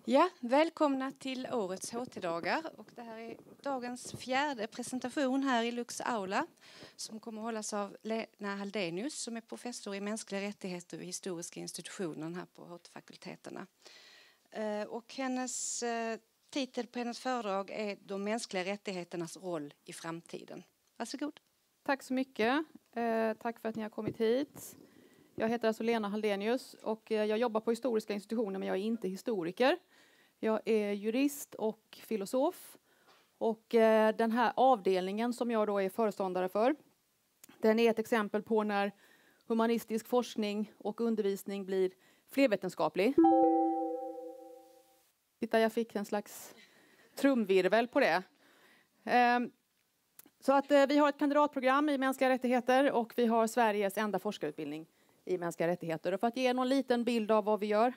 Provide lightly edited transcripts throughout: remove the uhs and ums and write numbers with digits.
Ja, välkomna till årets HT-dagar. Och det här är dagens fjärde presentation här i Lux Aula som kommer att hållas av Lena Haldenius som är professor i mänskliga rättigheter vid historiska institutionen här på HT-fakulteterna. Och hennes titel på hennes föredrag är De mänskliga rättigheternas roll i framtiden. Varsågod. Tack så mycket. Tack för att ni har kommit hit. Jag heter alltså Lena Haldenius och jag jobbar på historiska institutioner, men jag är inte historiker. Jag är jurist och filosof. Och den här avdelningen som jag då är föreståndare för, den är ett exempel på när humanistisk forskning och undervisning blir flervetenskaplig. Titta, jag fick en slags trumvirvel på det. Så att vi har ett kandidatprogram i mänskliga rättigheter och vi har Sveriges enda forskarutbildning i mänskliga rättigheter. Och för att ge någon liten bild av vad vi gör.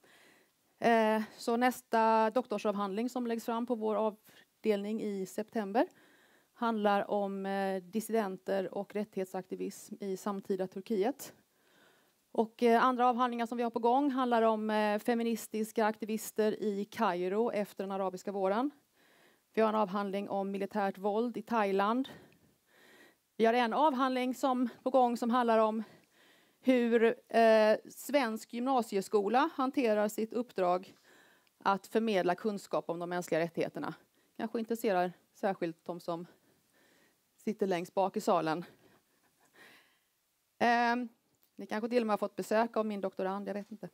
Så nästa doktorsavhandling som läggs fram på vår avdelning i september handlar om dissidenter och rättighetsaktivism i samtida Turkiet. Och andra avhandlingar som vi har på gång handlar om feministiska aktivister i Kairo efter den arabiska våren. Vi har en avhandling om militärt våld i Thailand. Vi har en avhandling på gång som handlar om hur svensk gymnasieskola hanterar sitt uppdrag att förmedla kunskap om de mänskliga rättigheterna. Kanske intresserar särskilt de som sitter längst bak i salen. Ni kanske till och med har fått besök av min doktorand, jag vet inte.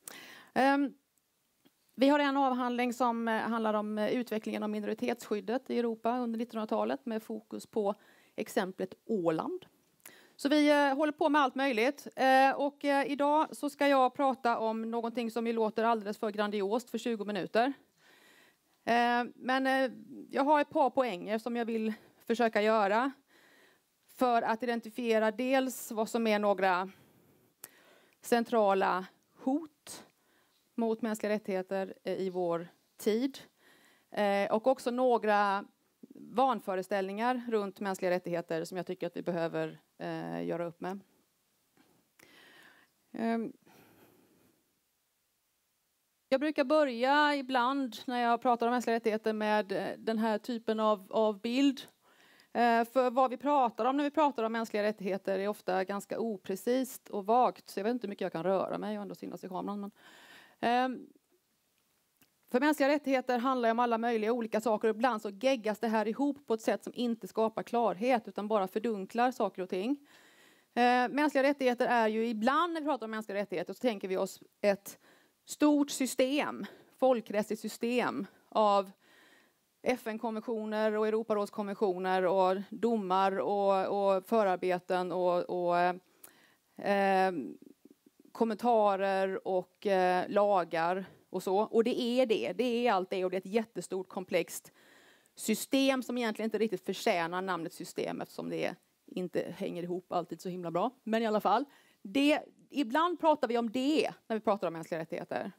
Vi har en avhandling som handlar om utvecklingen av minoritetsskyddet i Europa under 1900-talet med fokus på exemplet Åland. Så vi håller på med allt möjligt och idag så ska jag prata om någonting som ju låter alldeles för grandiost för 20 minuter. Men jag har ett par poänger som jag vill försöka göra för att identifiera dels vad som är några centrala hot mot mänskliga rättigheter i vår tid och också några vanföreställningar runt mänskliga rättigheter som jag tycker att vi behöver göra upp med. Jag brukar börja ibland när jag pratar om mänskliga rättigheter med den här typen av bild. För vad vi pratar om när vi pratar om mänskliga rättigheter är ofta ganska oprecist och vagt. Så jag vet inte hur mycket jag kan röra mig och ändå synas i kameran. För mänskliga rättigheter handlar om alla möjliga olika saker. Och ibland så geggas det här ihop på ett sätt som inte skapar klarhet utan bara fördunklar saker och ting. Mänskliga rättigheter är ju ibland när vi pratar om mänskliga rättigheter så tänker vi oss ett stort system, folkrättsligt system av FN-konventioner och Europarådskonventioner och domar och förarbeten och kommentarer och lagar och så. Och det är allt det och det är ett jättestort komplext system som egentligen inte riktigt förtjänar namnet system eftersom det inte hänger ihop alltid så himla bra. Men i alla fall, ibland pratar vi om det när vi pratar om mänskliga rättigheter.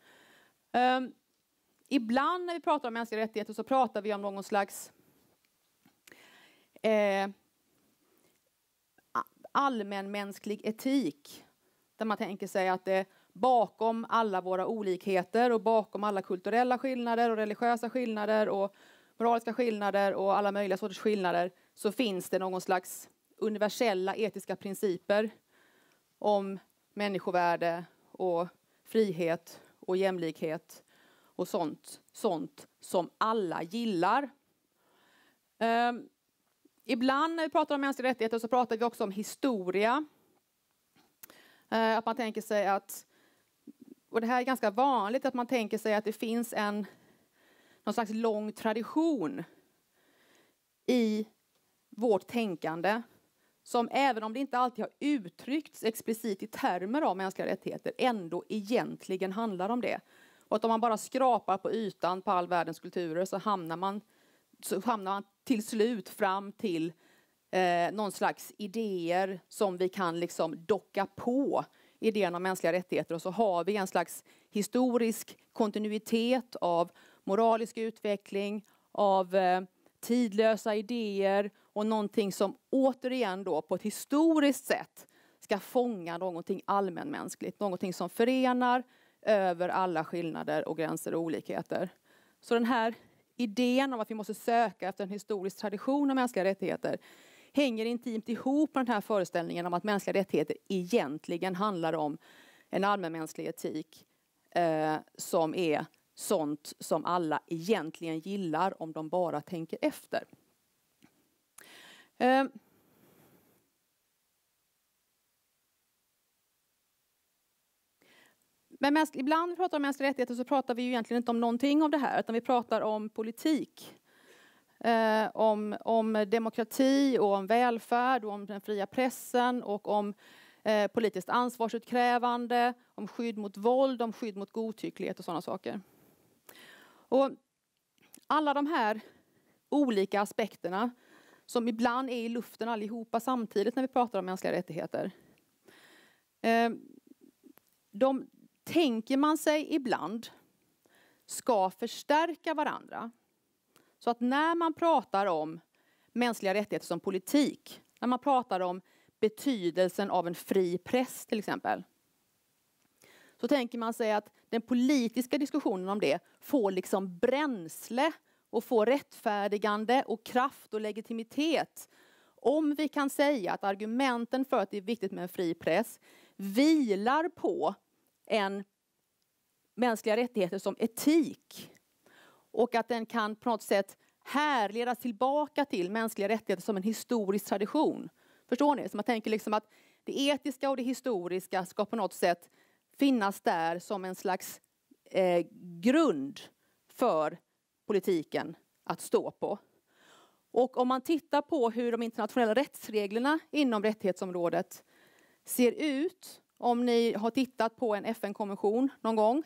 Ibland när vi pratar om mänskliga rättigheter så pratar vi om någon slags allmänmänsklig etik. Där man tänker sig att det bakom alla våra olikheter och bakom alla kulturella skillnader och religiösa skillnader och moraliska skillnader och alla möjliga sorters skillnader så finns det någon slags universella etiska principer om människovärde och frihet och jämlikhet och sånt som alla gillar. Ibland när vi pratar om mänskliga rättigheter så pratar vi också om historia. Att man tänker sig att, och det här är ganska vanligt, att man tänker sig att det finns någon slags lång tradition i vårt tänkande som även om det inte alltid har uttryckts explicit i termer av mänskliga rättigheter ändå egentligen handlar om det. Och att om man bara skrapar på ytan på all världens kulturer så hamnar man till slut fram till någon slags idéer som vi kan liksom docka på idén om mänskliga rättigheter. Och så har vi en slags historisk kontinuitet av moralisk utveckling, av tidlösa idéer och någonting som återigen då på ett historiskt sätt ska fånga någonting allmänmänskligt. Någonting som förenar, över alla skillnader och gränser och olikheter. Så den här idén om att vi måste söka efter en historisk tradition av mänskliga rättigheter hänger intimt ihop med den här föreställningen om att mänskliga rättigheter egentligen handlar om en allmänmänsklig etik som är sånt som alla egentligen gillar om de bara tänker efter. Men ibland när vi pratar om mänskliga rättigheter så pratar vi ju egentligen inte om någonting av det här, utan vi pratar om politik. Om demokrati och om välfärd och om den fria pressen och om politiskt ansvarsutkrävande, om skydd mot våld, om skydd mot godtycklighet och sådana saker. Och alla de här olika aspekterna som ibland är i luften allihopa samtidigt när vi pratar om mänskliga rättigheter. De tänker man sig ibland ska förstärka varandra. Så att när man pratar om mänskliga rättigheter som politik, när man pratar om betydelsen av en fri press till exempel, så tänker man sig att den politiska diskussionen om det får liksom bränsle och får rättfärdigande och kraft och legitimitet om vi kan säga att argumenten för att det är viktigt med en fri press vilar på en mänskliga rättigheter som etik. Och att den kan på något sätt härledas tillbaka till mänskliga rättigheter som en historisk tradition. Förstår ni? Så man tänker liksom att det etiska och det historiska ska på något sätt finnas där som en slags grund för politiken att stå på. Och om man tittar på hur de internationella rättsreglerna inom rättighetsområdet ser ut, om ni har tittat på en FN-konvention någon gång,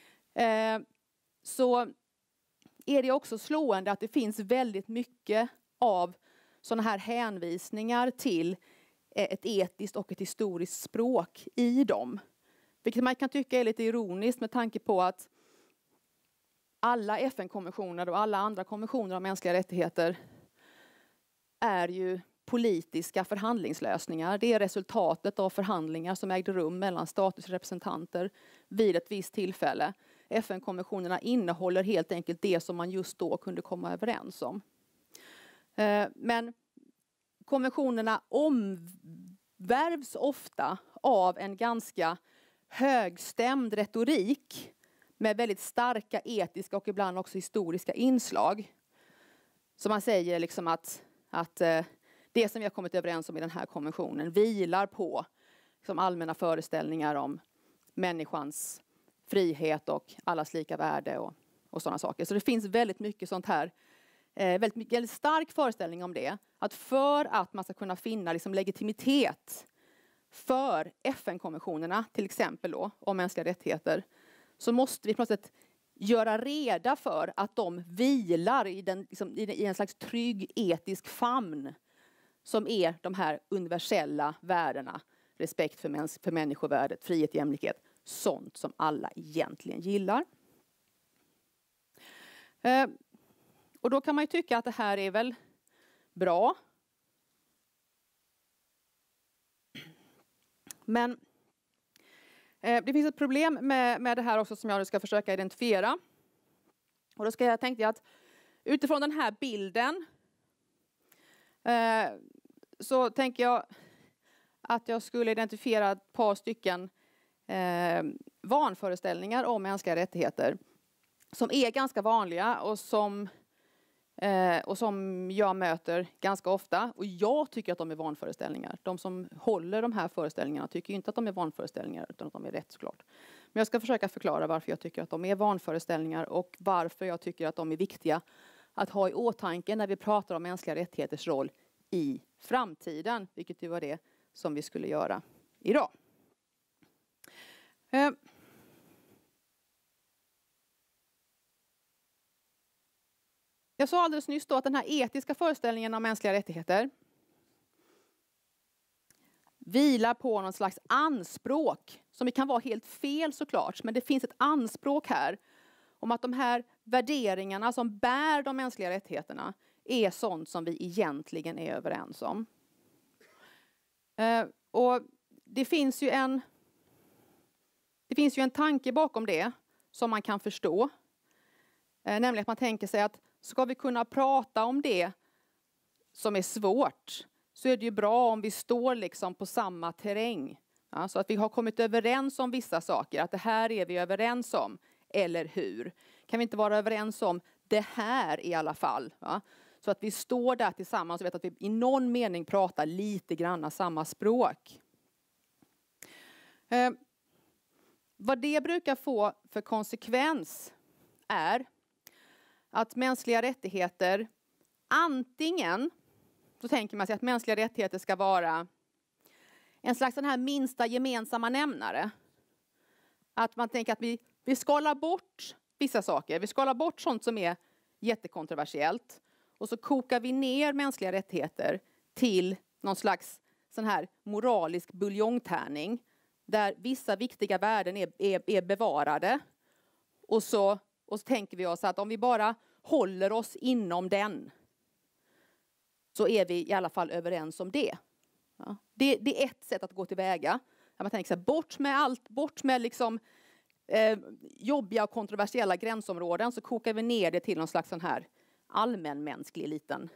så är det också slående att det finns väldigt mycket av sådana här hänvisningar till ett etiskt och ett historiskt språk i dem. Vilket man kan tycka är lite ironiskt med tanke på att alla FN-konventioner och alla andra konventioner om mänskliga rättigheter är ju politiska förhandlingslösningar. Det är resultatet av förhandlingar som ägde rum mellan staters representanter vid ett visst tillfälle. FN-konventionerna innehåller helt enkelt det som man just då kunde komma överens om. Men konventionerna omvärvs ofta av en ganska högstämd retorik med väldigt starka etiska och ibland också historiska inslag. Så man säger liksom att det som vi har kommit överens om i den här konventionen vilar på liksom allmänna föreställningar om människans frihet och allas lika värde och sådana saker. Så det finns väldigt mycket sånt här, väldigt stark föreställning om det. Att för att man ska kunna finna liksom legitimitet för FN-konventionerna, till exempel då, om mänskliga rättigheter, så måste vi på något sätt göra reda för att de vilar i en slags trygg etisk famn som är de här universella värdena. Respekt för människovärdet, frihet, jämlikhet. Sånt som alla egentligen gillar. Och då kan man ju tycka att det här är väl bra. Men det finns ett problem med det här också som jag ska försöka identifiera. Och då tänkte jag att utifrån den här bilden så tänker jag att jag skulle identifiera ett par stycken vanföreställningar om mänskliga rättigheter som är ganska vanliga och som jag möter ganska ofta. Och jag tycker att de är vanföreställningar. De som håller de här föreställningarna tycker inte att de är vanföreställningar utan att de är rätt såklart. Men jag ska försöka förklara varför jag tycker att de är vanföreställningar och varför jag tycker att de är viktiga att ha i åtanke när vi pratar om mänskliga rättigheters roll i framtiden. Vilket ju var det som vi skulle göra idag. Jag sa alldeles nyss då att den här etiska föreställningen om mänskliga rättigheter vilar på någon slags anspråk som kan vara helt fel såklart. Men det finns ett anspråk här om att de här värderingarna som bär de mänskliga rättigheterna är sånt som vi egentligen är överens om. Och det finns ju Det finns ju en tanke bakom det som man kan förstå. Nämligen att man tänker sig att ska vi kunna prata om det som är svårt, så är det ju bra om vi står liksom på samma terräng. Ja, så att vi har kommit överens om vissa saker, att det här är vi överens om, eller hur? Kan vi inte vara överens om det här i alla fall? Va? Så att vi står där tillsammans och vet att vi i någon mening pratar lite grann samma språk. Vad det brukar få för konsekvens är att mänskliga rättigheter, antingen så tänker man sig att mänskliga rättigheter ska vara en slags den här minsta gemensamma nämnare. Att man tänker att vi skalar bort vissa saker. Vi skalar bort sånt som är jättekontroversiellt. Och så kokar vi ner mänskliga rättigheter till någon slags sån här moralisk buljongtärning. Där vissa viktiga värden är bevarade. Och så tänker vi oss att om vi bara håller oss inom den, så är vi i alla fall överens om det. Ja. Det är ett sätt att gå tillväga. Man tänker sig bort med liksom, jobbiga och kontroversiella gränsområden, så kokar vi ner det till någon slags sån här allmänmänsklig liten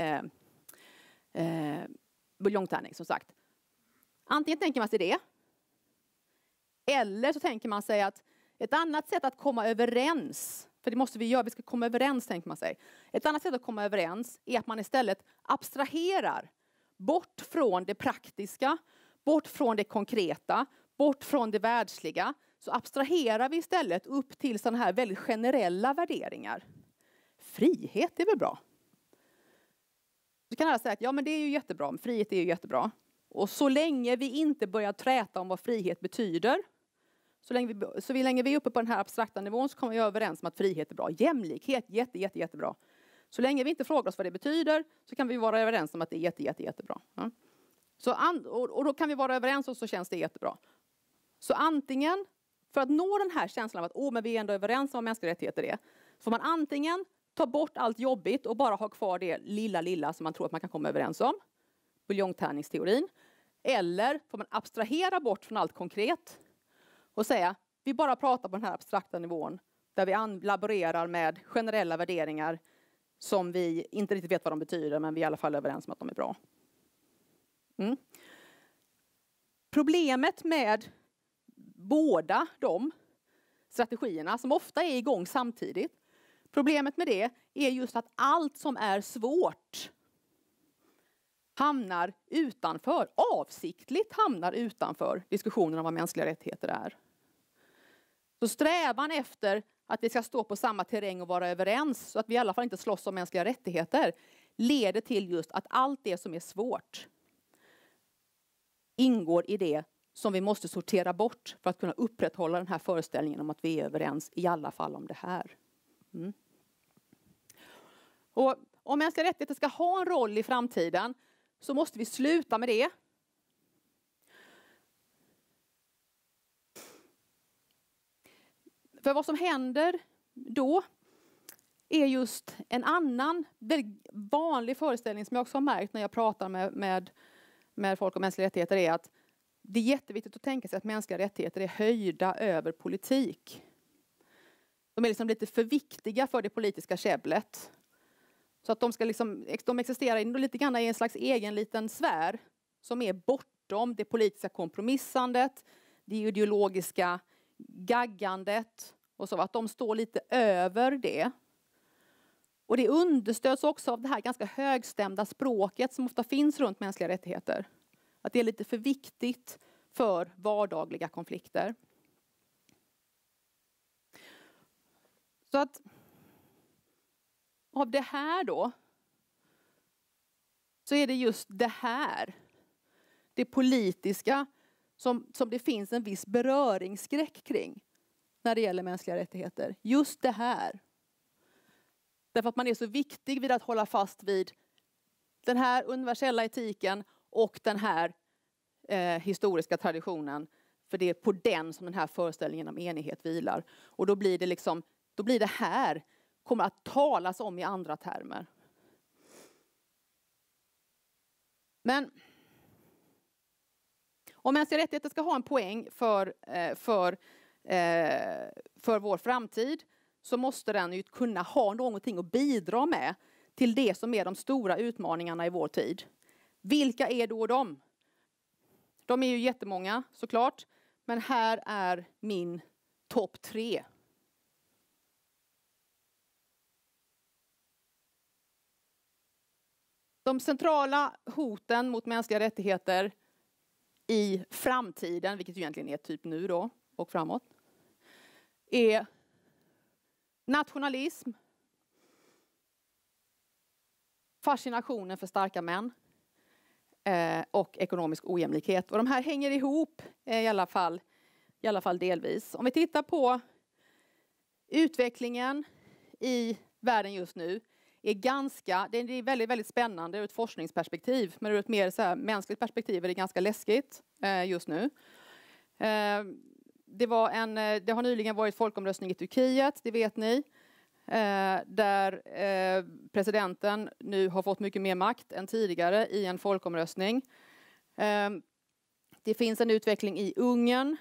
buljongtärning, som sagt. Antingen tänker man sig det, eller så tänker man sig att ett annat sätt att komma överens, för det måste vi göra, vi ska komma överens, tänker man sig. Ett annat sätt att komma överens är att man istället abstraherar bort från det praktiska, bort från det konkreta, bort från det världsliga. Så abstraherar vi istället upp till sådana här väldigt generella värderingar. Frihet är väl bra? Så kan alla säga att ja, men det är ju jättebra, frihet är ju jättebra. Och så länge vi inte börjar träta om vad frihet betyder, så länge vi är uppe på den här abstrakta nivån, så kommer vi överens om att frihet är bra. Jämlikhet, jättebra. Så länge vi inte frågar oss vad det betyder, så kan vi vara överens om att det är jättebra. Ja. Och då kan vi vara överens, och så känns det jättebra. Så antingen, för att nå den här känslan av att men vi är ändå överens om vad mänskliga rättigheter är, får man antingen ta bort allt jobbigt och bara ha kvar det lilla som man tror att man kan komma överens om, buljongtärningsteorin, eller får man abstrahera bort från allt konkret och säga, vi bara pratar på den här abstrakta nivån, där vi laborerar med generella värderingar som vi inte riktigt vet vad de betyder, men vi är i alla fall överens om att de är bra. Problemet med båda de strategierna, som ofta är igång samtidigt, problemet med det är just att allt som är svårt avsiktligt hamnar utanför diskussionen om vad mänskliga rättigheter är. Så strävan efter att vi ska stå på samma terräng och vara överens, så att vi i alla fall inte slåss om mänskliga rättigheter, leder till just att allt det som är svårt ingår i det som vi måste sortera bort för att kunna upprätthålla den här föreställningen om att vi är överens i alla fall om det här. Och om mänskliga rättigheter ska ha en roll i framtiden, så måste vi sluta med det. För vad som händer då är just en annan väldigt vanlig föreställning som jag också har märkt när jag pratar med folk om mänskliga rättigheter, är att det är jätteviktigt att tänka sig att mänskliga rättigheter är höjda över politik. De är liksom lite för viktiga för det politiska käbblet. Så att de existerar lite grann i en slags egen liten sfär som är bortom det politiska kompromissandet, det ideologiska gaggandet och så, att de står lite över det. Och det understöds också av det här ganska högstämda språket som ofta finns runt mänskliga rättigheter. Att det är lite för viktigt för vardagliga konflikter. Så att av det här då, så är det just det här, det politiska, som det finns en viss beröringsskräck kring när det gäller mänskliga rättigheter. Just det här. Därför att man är så viktig vid att hålla fast vid den här universella etiken och den här historiska traditionen. För det är på den som den här föreställningen om enighet vilar. Och då blir det här kommer att talas om i andra termer. Men om mänskliga rättigheter ska ha en poäng för för vår framtid, så måste den ju kunna ha någonting att bidra med till det som är de stora utmaningarna i vår tid. Vilka är då de? De är ju jättemånga såklart, men här är min topp 3. De centrala hoten mot mänskliga rättigheter i framtiden, vilket egentligen är typ nu då och framåt, är nationalism, fascinationen för starka män och ekonomisk ojämlikhet. Och de här hänger ihop i alla fall delvis. Om vi tittar på utvecklingen i världen just nu, det är väldigt, väldigt spännande ur ett forskningsperspektiv, men ur ett mer så här mänskligt perspektiv är det ganska läskigt just nu. Det har nyligen varit folkomröstning i Turkiet, det vet ni, där presidenten nu har fått mycket mer makt än tidigare i en folkomröstning. Det finns en utveckling i Ungern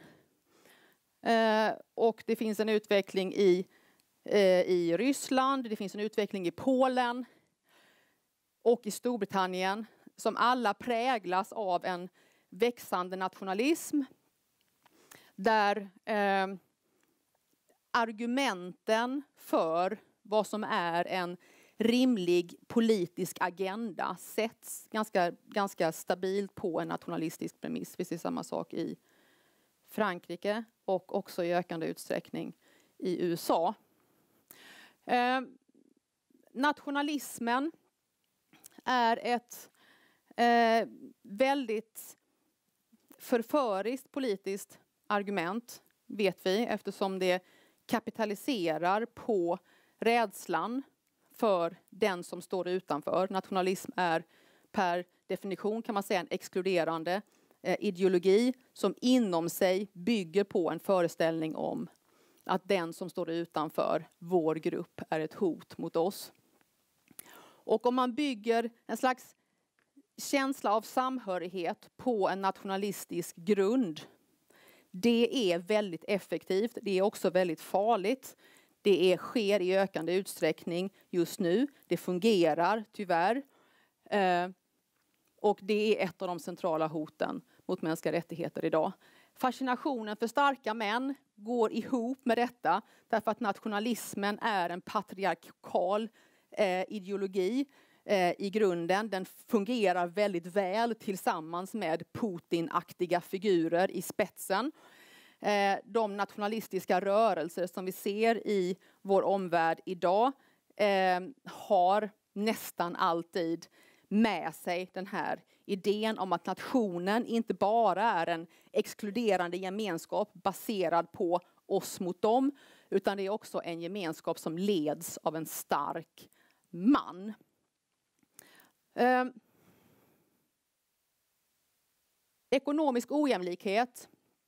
och det finns en utveckling i Ryssland, det finns en utveckling i Polen och i Storbritannien som alla präglas av en växande nationalism där argumenten för vad som är en rimlig politisk agenda sätts ganska stabilt på en nationalistisk premiss. Vi ser samma sak i Frankrike och också i ökande utsträckning i USA. Nationalismen är ett väldigt förföriskt politiskt argument, vet vi, eftersom det kapitaliserar på rädslan för den som står utanför. Nationalism är per definition, kan man säga, en exkluderande ideologi som inom sig bygger på en föreställning om att den som står utanför vår grupp är ett hot mot oss. Och om man bygger en slags känsla av samhörighet på en nationalistisk grund, det är väldigt effektivt, det är också väldigt farligt. Det sker i ökande utsträckning just nu, det fungerar tyvärr. Och det är ett av de centrala hoten mot mänskliga rättigheter idag. Fascinationen för starka män går ihop med detta därför att nationalismen är en patriarkal ideologi i grunden. Den fungerar väldigt väl tillsammans med Putin-aktiga figurer i spetsen. De nationalistiska rörelser som vi ser i vår omvärld idag har nästan alltid med sig den här idén om att nationen inte bara är en exkluderande gemenskap baserad på oss mot dem, utan det är också en gemenskap som leds av en stark man. Ekonomisk ojämlikhet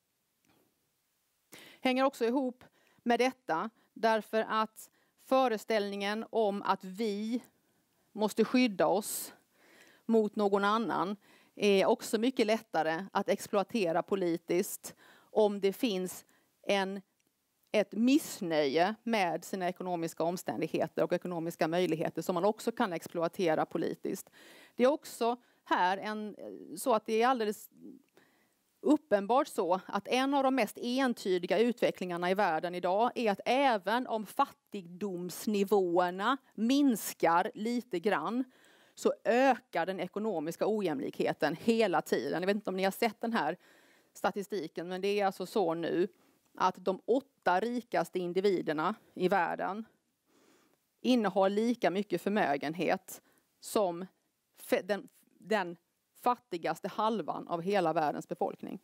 hänger också ihop med detta, därför att föreställningen om att vi måste skydda oss mot någon annan är också mycket lättare att exploatera politiskt om det finns ett missnöje med sina ekonomiska omständigheter och ekonomiska möjligheter som man också kan exploatera politiskt. Det är också här så att det är alldeles uppenbart så att en av de mest entydiga utvecklingarna i världen idag är att även om fattigdomsnivåerna minskar lite grann så ökar den ekonomiska ojämlikheten hela tiden. Jag vet inte om ni har sett den här statistiken, men det är alltså så nu att de 8 rikaste individerna i världen innehar lika mycket förmögenhet som den fattigaste halvan av hela världens befolkning.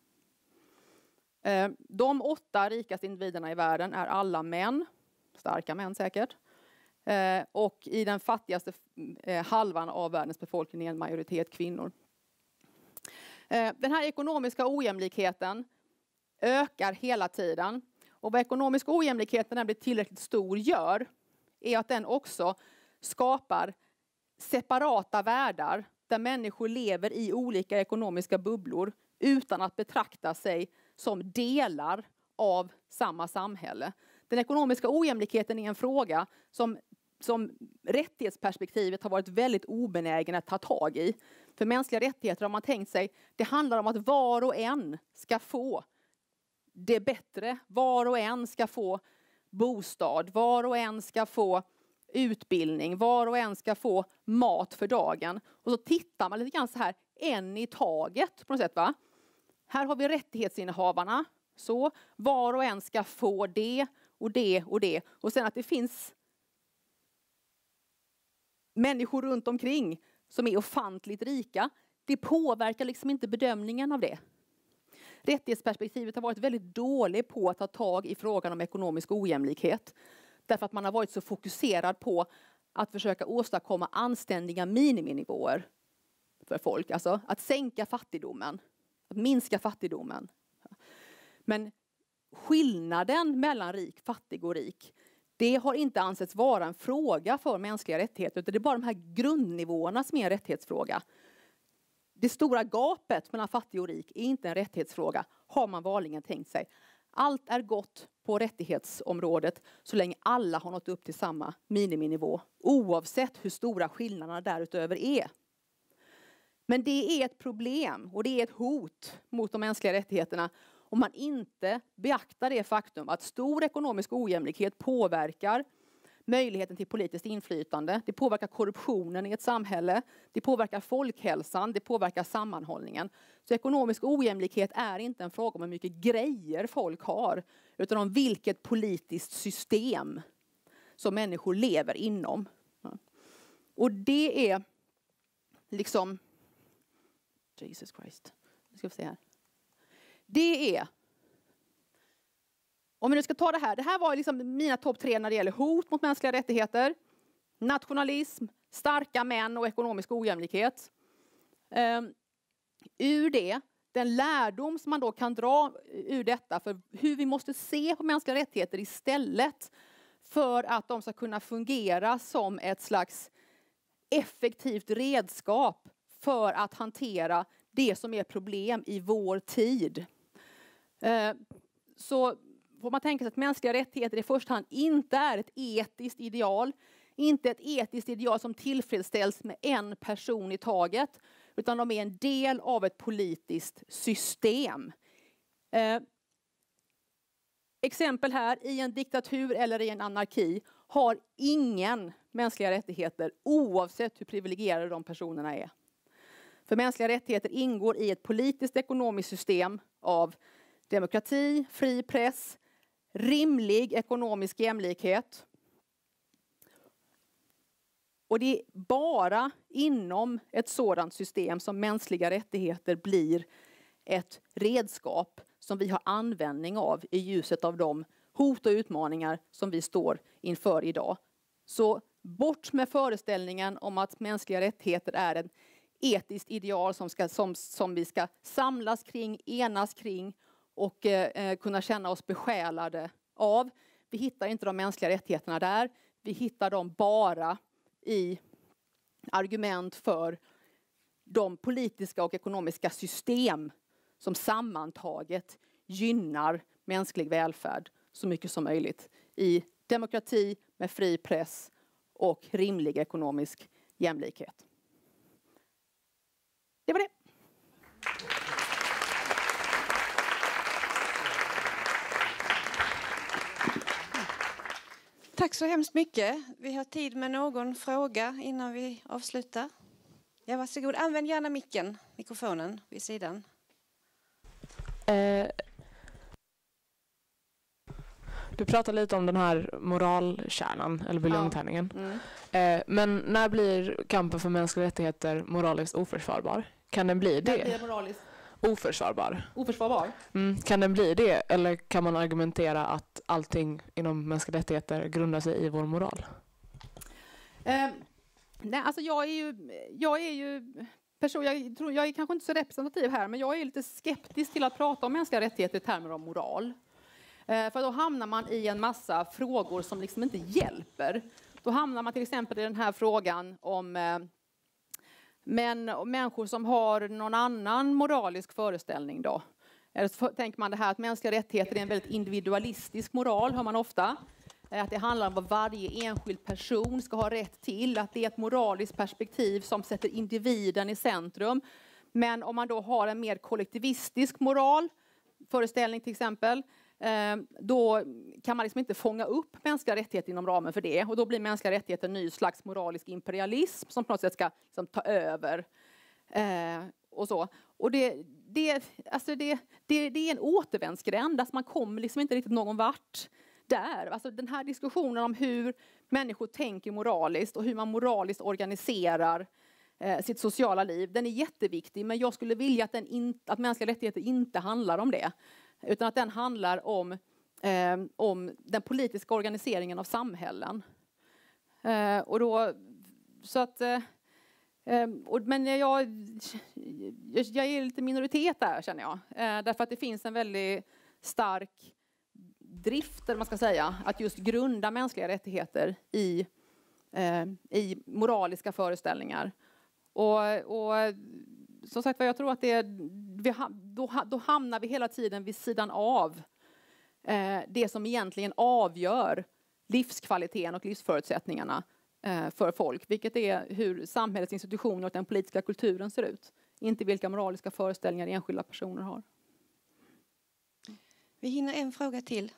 De 8 rikaste individerna i världen är alla män, starka män säkert. Och i den fattigaste halvan av världens befolkning är en majoritet kvinnor. Den här ekonomiska ojämlikheten ökar hela tiden. Och vad ekonomisk ojämlikhet när den blir tillräckligt stor gör är att den också skapar separata världar där människor lever i olika ekonomiska bubblor utan att betrakta sig som delar av samma samhälle. Den ekonomiska ojämlikheten är en fråga som rättighetsperspektivet har varit väldigt obenägen att ta tag i. För mänskliga rättigheter har man tänkt sig, det handlar om att var och en ska få det bättre. Var och en ska få bostad, var och en ska få utbildning, var och en ska få mat för dagen. Och så tittar man lite grann så här, en i taget på något sätt, va? Här har vi rättighetsinnehavarna, så var och en ska få det och det och det. Och sen att det finns människor runt omkring som är ofantligt rika, det påverkar liksom inte bedömningen av det. Rättighetsperspektivet har varit väldigt dåligt på att ta tag i frågan om ekonomisk ojämlikhet. Därför att man har varit så fokuserad på att försöka åstadkomma anständiga miniminivåer för folk. Alltså att sänka fattigdomen, att minska fattigdomen. Men skillnaden mellan fattig och rik, det har inte ansetts vara en fråga för mänskliga rättigheter. Utan det är bara de här grundnivåerna som är en rättighetsfråga. Det stora gapet mellan fattig och rik är inte en rättighetsfråga, har man vanligen tänkt sig. Allt är gott på rättighetsområdet så länge alla har nått upp till samma miniminivå. Oavsett hur stora skillnaderna därutöver är. Men det är ett problem och det är ett hot mot de mänskliga rättigheterna om man inte beaktar det faktum att stor ekonomisk ojämlikhet påverkar möjligheten till politiskt inflytande. Det påverkar korruptionen i ett samhälle. Det påverkar folkhälsan. Det påverkar sammanhållningen. Så ekonomisk ojämlikhet är inte en fråga om hur mycket grejer folk har. Utan om vilket politiskt system som människor lever inom. Och det är liksom... Jesus Christ. Nu ska vi se här. Det är... Om vi nu ska ta det här var liksom mina topp 3 när det gäller hot mot mänskliga rättigheter, nationalism, starka män och ekonomisk ojämlikhet. Ur det, den lärdom som man då kan dra ur detta för hur vi måste se på mänskliga rättigheter istället för att de ska kunna fungera som ett slags effektivt redskap för att hantera det som är problem i vår tid. Så får man tänka sig att mänskliga rättigheter i första hand inte är ett etiskt ideal. Inte ett etiskt ideal som tillfredsställs med en person i taget. Utan de är en del av ett politiskt system. Exempel här, i en diktatur eller i en anarki har ingen mänskliga rättigheter oavsett hur privilegierade de personerna är. För mänskliga rättigheter ingår i ett politiskt ekonomiskt system av demokrati, fri press, rimlig ekonomisk jämlikhet. Och det är bara inom ett sådant system som mänskliga rättigheter blir ett redskap som vi har användning av i ljuset av de hot och utmaningar som vi står inför idag. Så bort med föreställningen om att mänskliga rättigheter är ett etiskt ideal som vi ska samlas kring, enas kring och kunna känna oss besjälade av. Vi hittar inte de mänskliga rättigheterna där. Vi hittar dem bara i argument för de politiska och ekonomiska system som sammantaget gynnar mänsklig välfärd så mycket som möjligt i demokrati med fri press och rimlig ekonomisk jämlikhet. Det var det. Tack så hemskt mycket. Vi har tid med någon fråga innan vi avslutar. Ja, varsågod. Använd gärna mikrofonen vid sidan. Du pratar lite om den här moralkärnan eller buljongtärningen. Men när blir kampen för mänskliga rättigheter moraliskt oförsvarbar? Kan den bli det? Den blir moraliskt oförsvarbar. Oförsvarbar? Kan den bli det? Eller kan man argumentera att allting inom mänskliga rättigheter grundar sig i vår moral? Nej, alltså jag är ju person, jag är kanske inte så representativ här, men jag är lite skeptisk till att prata om mänskliga rättigheter i termer av moral. För då hamnar man i en massa frågor som liksom inte hjälper. Då hamnar man till exempel i den här frågan om människor som har någon annan moralisk föreställning då. Eller så tänker man det här att mänskliga rättigheter är en väldigt individualistisk moral, hör man ofta. Att det handlar om vad varje enskild person ska ha rätt till. Att det är ett moraliskt perspektiv som sätter individen i centrum. Men om man då har en mer kollektivistisk moral, föreställning till exempel, då kan man liksom inte fånga upp mänskliga rättigheter inom ramen för det. Och då blir mänskliga rättigheter en ny slags moralisk imperialism som på något sätt ska liksom ta över. Och så. Och det är en återvändsgränd. Alltså man kommer liksom inte riktigt någon vart där. Alltså den här diskussionen om hur människor tänker moraliskt och hur man moraliskt organiserar sitt sociala liv, den är jätteviktig. Men jag skulle vilja att mänskliga rättigheter inte handlar om det. Utan att den handlar om den politiska organiseringen av samhällen. Men jag är lite minoritet där, känner jag. Därför att det finns en väldigt stark drift, eller man ska säga, att just grunda mänskliga rättigheter i moraliska föreställningar. Och som sagt, jag tror att då hamnar vi hela tiden vid sidan av det som egentligen avgör livskvaliteten och livsförutsättningarna för folk, vilket är hur samhällets institutioner och den politiska kulturen ser ut. Inte vilka moraliska föreställningar enskilda personer har. Vi hinner en fråga till.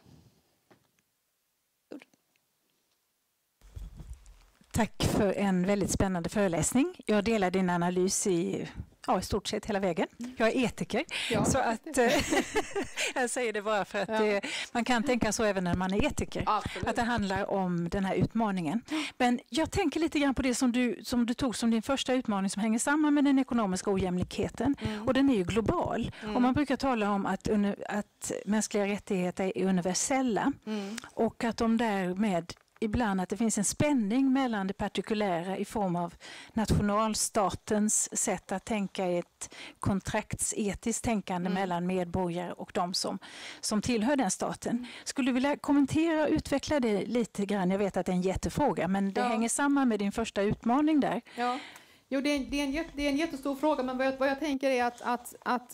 Tack för en väldigt spännande föreläsning. Jag delar din analys i stort sett hela vägen. Jag är etiker, så att jag säger det bara för att man kan tänka så även när man är etiker. Absolut. Att det handlar om den här utmaningen. Men jag tänker lite grann på det som du tog som din första utmaning som hänger samman med den ekonomiska ojämlikheten. Och den är ju global. Och man brukar tala om att mänskliga rättigheter är universella och att de därmed ibland att det finns en spänning mellan det partikulära i form av nationalstatens sätt att tänka i ett kontraktsetiskt tänkande mellan medborgare och de som tillhör den staten. Skulle du vilja kommentera och utveckla det lite grann? Jag vet att det är en jättefråga, men det hänger samman med din första utmaning där. Ja. Jo, det är en jättestor fråga, men vad jag tänker är att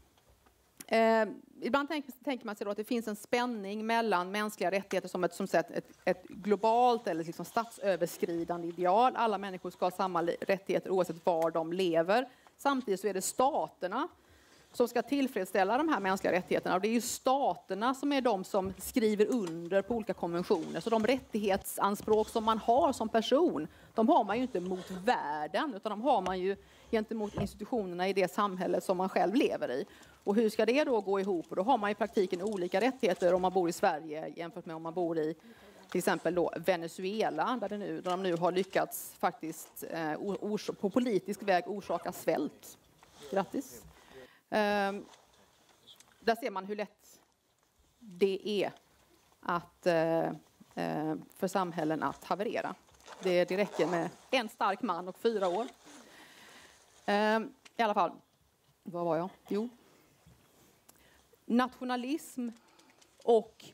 ibland tänker man sig då att det finns en spänning mellan mänskliga rättigheter som ett globalt eller liksom statsöverskridande ideal. Alla människor ska ha samma rättigheter oavsett var de lever. Samtidigt så är det staterna som ska tillfredsställa de här mänskliga rättigheterna. Och det är ju staterna som är de som skriver under på olika konventioner. Så de rättighetsanspråk som man har som person, de har man ju inte mot världen, utan de har man ju gentemot institutionerna i det samhälle som man själv lever i. Och hur ska det då gå ihop? Och då har man i praktiken olika rättigheter om man bor i Sverige jämfört med om man bor i till exempel då Venezuela, där de nu har lyckats faktiskt på politisk väg orsaka svält. Grattis. Där ser man hur lätt det är för samhällen att haverera. Det räcker med en stark man och 4 år. I alla fall, vad var jag? Jo. Nationalism och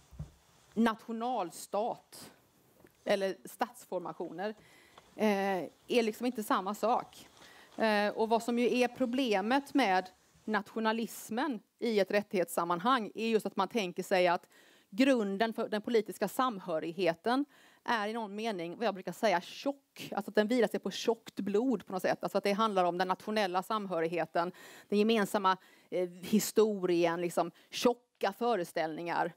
nationalstat eller statsformationer är liksom inte samma sak. Och vad som ju är problemet med nationalismen i ett rättighetssammanhang är just att man tänker sig att grunden för den politiska samhörigheten är i någon mening, vad jag brukar säga, tjock. Alltså att den vilar sig på tjockt blod på något sätt. Alltså att det handlar om den nationella samhörigheten, den gemensamma historien, liksom tjocka föreställningar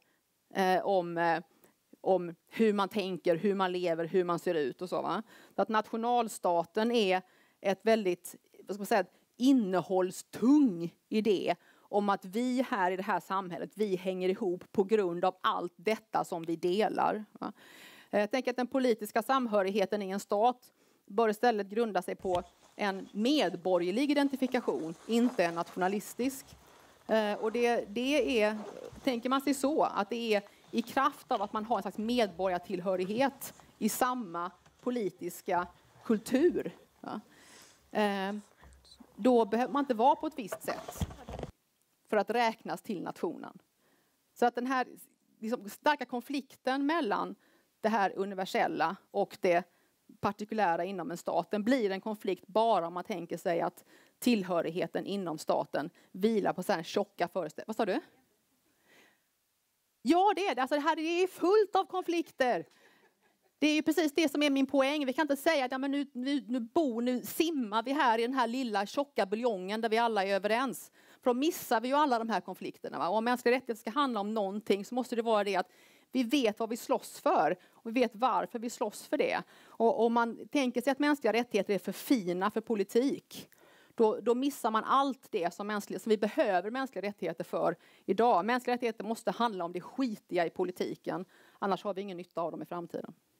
om hur man tänker, hur man lever, hur man ser ut och så. Va? Så att nationalstaten är ett väldigt, vad ska man säga, innehållstung idé om att vi här i det här samhället, vi hänger ihop på grund av allt detta som vi delar. Va? Jag tänker att den politiska samhörigheten i en stat bör istället grunda sig på en medborgerlig identifikation, inte en nationalistisk. Och det är, tänker man sig så, att det är i kraft av att man har en slags medborgartillhörighet i samma politiska kultur. Ja. Då behöver man inte vara på ett visst sätt för att räknas till nationen. Så att den här liksom starka konflikten mellan det här universella och det partikulära inom en stat. Den blir en konflikt bara om man tänker sig att tillhörigheten inom staten vilar på så här tjocka föreställningar. Vad sa du? Ja, det är det. Alltså, det här är fullt av konflikter. Det är ju precis det som är min poäng. Vi kan inte säga att ja, men nu simmar vi här i den här lilla tjocka buljongen där vi alla är överens. För då missar vi ju alla de här konflikterna. Va? Och om mänskliga rättigheter ska handla om någonting så måste det vara det att vi vet vad vi slåss för. Och vi vet varför vi slåss för det. Och om man tänker sig att mänskliga rättigheter är för fina för politik. Då missar man allt det som vi behöver mänskliga rättigheter för idag. Mänskliga rättigheter måste handla om det skitiga i politiken. Annars har vi ingen nytta av dem i framtiden.